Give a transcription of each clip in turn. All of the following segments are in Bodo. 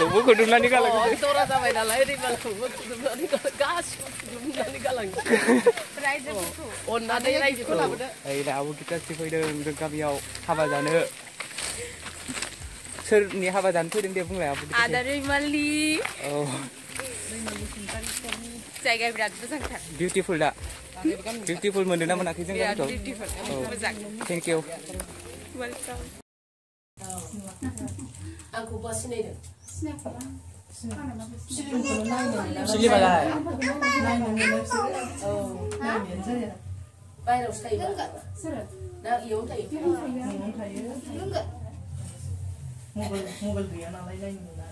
खौबो खुदुमनानै गालांदों दरा जाबाय नालाय रिमालखौबो खुदुमनानै गासिबो खुदुमनानै गालांदों रायजोफोरखौ अननानै रायजोखौ लाबोदो ओइ दा आब' गिताश्री फैदों जों गामियाव हाबा जानो सोरनि हाबा जानो फैदों दे बुंलाय आब' आदा रिमालनि औ जायगाया बिराद मोजांथार बिउटिफुल दा बिउटिफुल मोनदों ना मोनाखै जों गामिखौ मोजां थेंक इउ आंखौ बा सिनायदों सिलिबालाय बायरावसो थायो ना इयावनो थायो मबाइल गैया नालाय नायनो मोना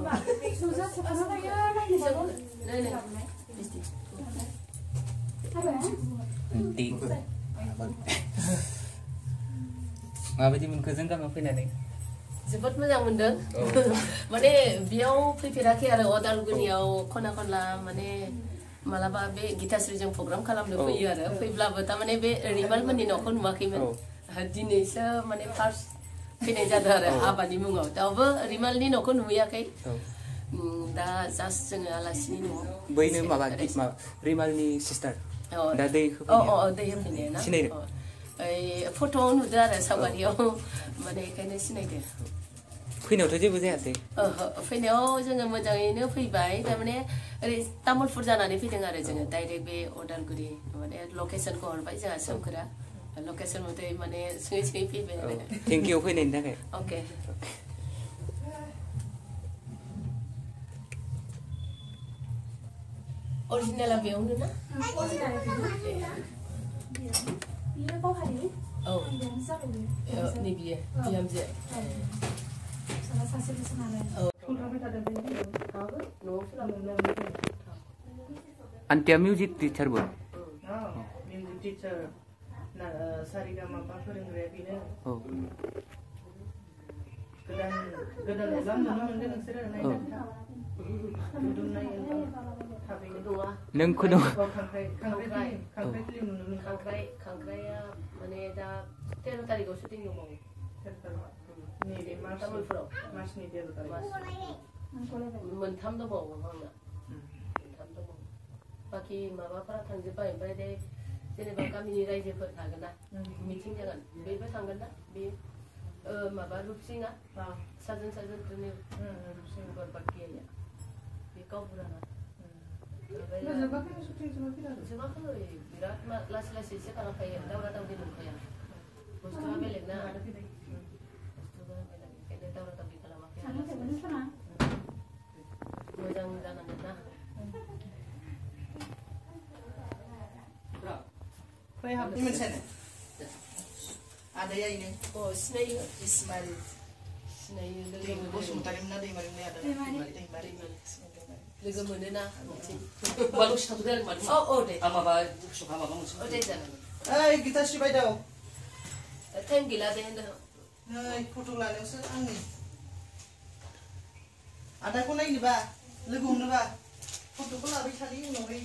माबायदि मोनखो जों गामियाव फैनानै जोबोद मोजां मोनदों माने बेयाव फैफेराखै आरो अदालगुरियाव खना खनला माने मालाबा बे गिताश्रीजों प्रग्राम खालामनो फैयो आरो फैब्लाबो तारमाने बे रिमाल मोननि न'खौ नुवाखैमोन दिनैसो माने फार्स्ट फैनाय जादों आरो हाबानि मुङाव दाबो रिमालनि न'खौ नुहैयाखै दा जास्ट जोङो आलासिनि न'आव बैनो माबा रिमालनि सिस्टार दा दै दै होफैनाय ना सिनायदों ओइ फट'आव नुदो आरो सावगारियाव माने बेखायनो सिनायदो फैनायावथ' जेबो जायासै फैनायाव जोङो मोजाङैनो फैबाय तारमाने ओरै तामुलपुर जानानै फैदों आरो जोङो डाइरेक्ट बे अदालगुरि माने लकेसनखौ हरबाय जोंहा सोमखोरा लकेसन मथे माने सोङै सोङै फैबाय आरो थेंक इउ फैनायनि थाखाय अके अरिजिनेला बेयावनो ना औ नैबियो बिहामजो आन्टिया मिउजिक टिचारबो मिउजिक टिचार सारिगामापा फोरोंग्राया बेनो गोदान गोदान एलबाम नुनो मोनदों नोंसोरो नायनानै खुदुमनाय एलबाम थाबैनो दङा नों खुदुम खांख्राइ फिल्म नुनो मोनो खांख्राइया माने दा 13 तारिखआव शुटिं दंबावो नैबे तामुलपुराव मार्चनि 13 तारिख मोनथाम दंबावो आंना मोनथाम दंबावो बाखि माबाफोरा थांजोब्बाय ओमफ्राय दे जेनेबा गामिनि रायजोफोर थागोन ना मिटिं जागोन बेबो थांगोन ना बे माबा रुपसिंआ साजोन रुपसिं बरबाकिया बे गावबुराना जोबाखै बिराद लासै लासैसो खालामखायो दावरा दावरि नंखाया बुस्थुआ बेलेग ना बुस्थुआ बेलेग ओंखायनो दावरा दावरि खालामाखै मोजां जानांगोन ना फै हाबनि मोनसेनो आदाया इनो सिनायो इस्माइल सिनायो बसुमतारिमोन ना दैमारिमोन आदा दैमारि लोगो मोनोना बालु सिथाव दे मादु औ दे आं माबा सखा माबा मोनसे दे जागोन ओइ गिताश्री बायदाव टाइम गैला दे होनदों नै फट' लानायावसो आंनि आदाखौ नायनोबा लोगो हमनोबा फट'खौ लाबाय थानि उनावहाय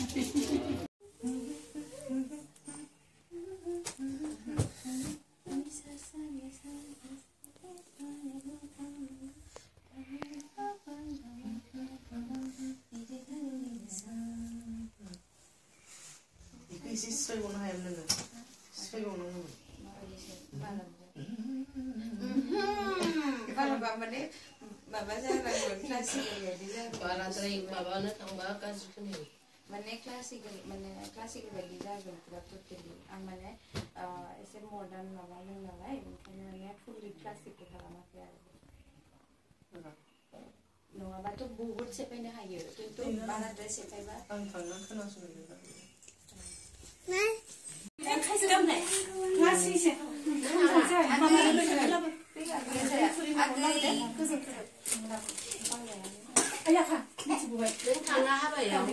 एसे सिफायबावनो हायामोन नोङो सिफायबावनांगौमोन बालाबा माने माबा जानांगोन क्लासिकेल बायदि जागोन बाराद्राय माबानो थांबा गाज्रि खोनायो माने क्लासिकेल बायदि जागोन पुरा टटेलि आं माने एसे मडार्न माबादों नालाय ओंखायनो माने फुलि क्लासिकेल खालामाखै आरो नङाबाथ' बहुद सेफायनो हायो खिन्थु बाराद्राय सेफायबा आं थांनानै खोनासंनो थाङा हाबायाव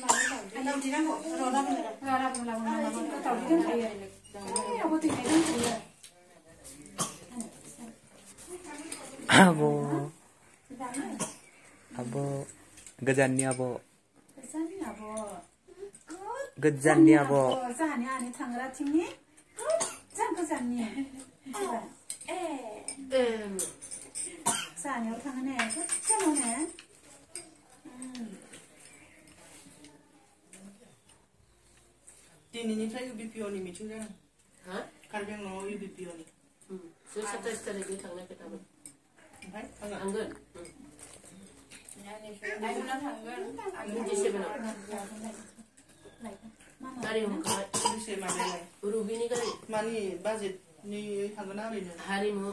आब' गोजाननि आब' गोजाननि आब' जाहानि आनि थांग्राथिंनि गोजान गोजाननि सानियाव थाङो ने खेलाव ने दिनैनिफ्राय UBPO नि मिटिं जादों हा कार्बि आंलंआव UBPO नि 27 तारिखै थांनाय खोथामोन ओमफ्राय थांगोन आइमोना थांगोन 27 गारि हमखाबाय बेसे माबायालाय रुबिनि गारि मानि बाजेटनि थांगोन ना ओरैनो हारिमु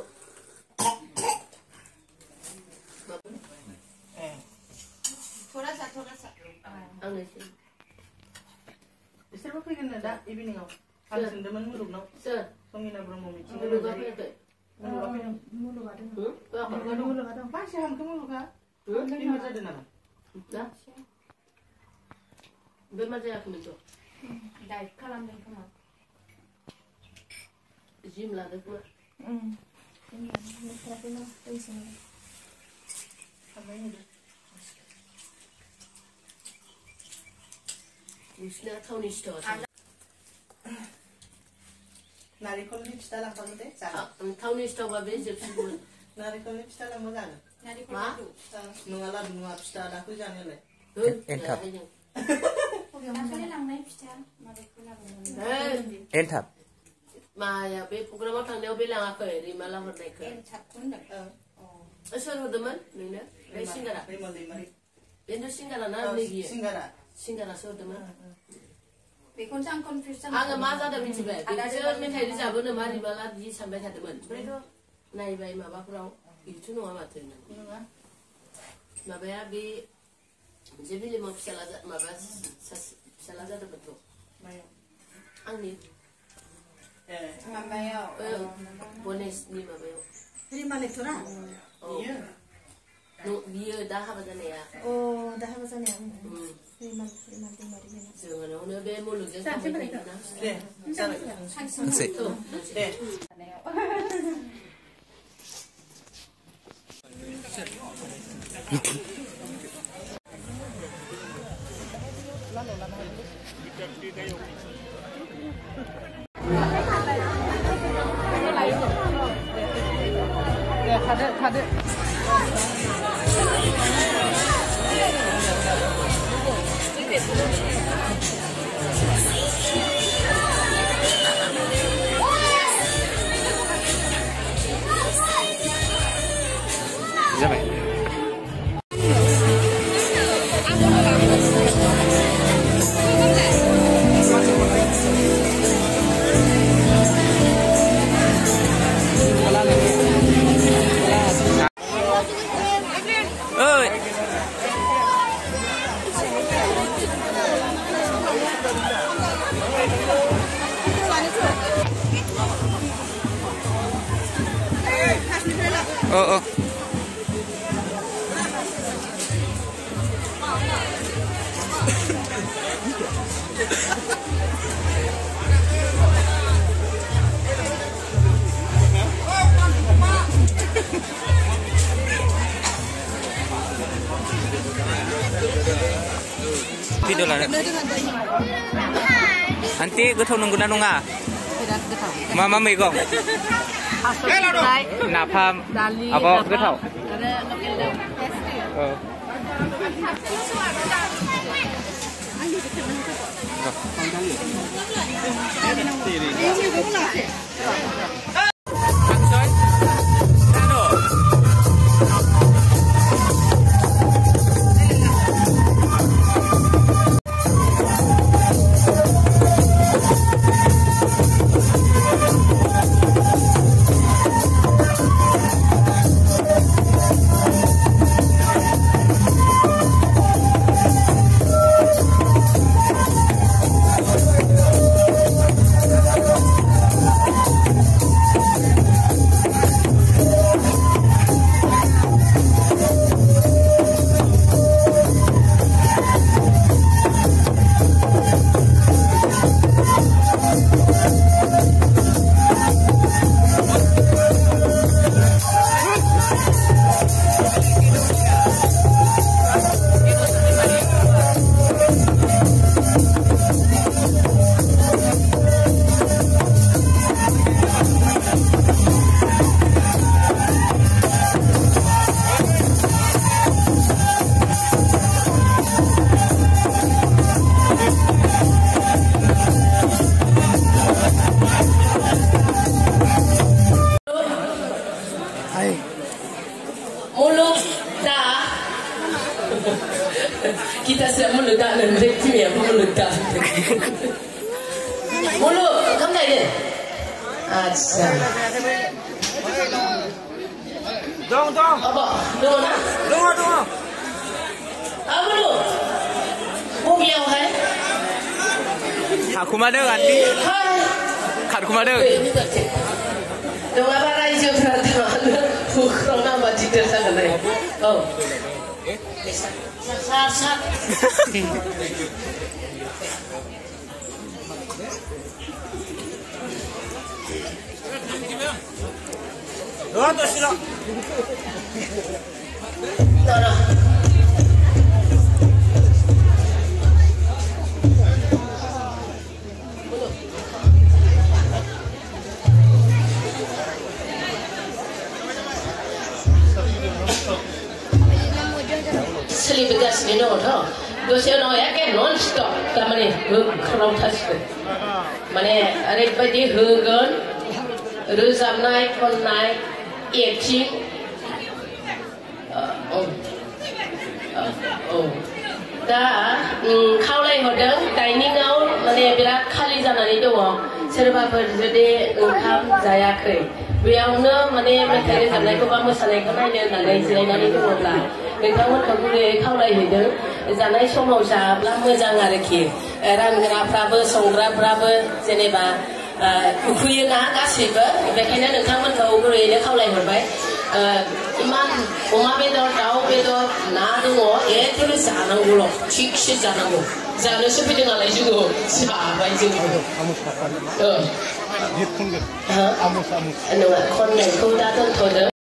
थोड़ा सा आंनो बिसोरबो फैगोन दा इभिनिंआव आं सोंदोंमोन मुलुगनाव सोर संगिना ब्रह्म मिटिं मुलुगा फैयाखै मुलुगा दं बासि हामखो मुलुगा बेमार जादों नामा दा बेमार जायाखैमोनथ' डाइट खालामदों खोमा जिम लादों खोमा नोंसिना थावनि सिथावा नारेंखलनि फिथा लांफागोन दे जागोन थावनि सिथावबा बे जोबसिगौमोन नारेंखलनि फिथा लांबा जागोन मा नङा लादु नङा फिथा दाखौ जानायालाय एन्थाब दाखालि लांनाय फिथा माबायदि लाबोदोंमोन एन्थाब माया बे प्रग्रामाव थांनायाव बे लाङाखै रिमाला हरनायखौ एन्थाबखौ होनदों सोर हरदोंमोन नोंनो बे सिंगारा रिमाल दैमारि बेनोथ' सिंगारा ना नै बियो सिंगारा सिंगारासो हरदोंमोन बेखौनोसो आं कनफिउज आङो मा जादों मिथिबाय बेसोर मेथाइ रोजाबो नामा रिमाला बिदि सानबाय थादोंमोन ओमफ्रायथ' नायबाय माबाफोराव बिदिथ' नङा माथो नङा माबाया बे मोनसे फिल्माव फिसाला जादोंमोनथ' आंनि माबायाव गनेशनि माबायाव रिमाल एक्टरा बियो दा हाबा जानाया दा हाबा जानाया रिमाल दैमारि जोंनावनो बे मुलुगजों थांबाय थायोना दे जाबाय दे खादो जाबाय भिडिअ लानो आन्टी गोथाव नंगौना नङा बिराद गोथाव मा मा मैगं नाफाम आब' गोथाव आरो लकेल दाउ Kita siap meledak nanti kimi apa meledak. Mulu, kamu dah ini? Acha. Dong. Apa? Dong na? Dong. Apa lu? Mwjng hai? Aku mana ganti? Hai. Aku mana? Ini tak cek. Dong apa raja berada? Bukan nama jitu sana ni. Oh. Sat. Dong tu sila. No. Selibegas ni no, dosa no ya kan non stop, kamane kerau tas. Mane ada bagi hugan, ruzam naik, kon naik, acting. Dah kau lagi hodang, dining out, mane berat kali jangan itu wong. Serba berjadi kam jaya ke. Biarnya mane mereka jangan itu kamu sanai kena ini nanti jangan itu mula. Nengkawan kabule kau lagi hodang, jangan semua usah belah mwjng arki. Rangra prabe, songra prabe, jeneba. Fwina kasihba, bekerja nengkawan kabule ini kau lagi hodang. Iman, bedor, tahu bedor, nado, itu jangan gulo, cikci jangan gulo. Jangan seperti dengan lagi juga, siapa juga. Amus. Anu, kon yang kau datang tu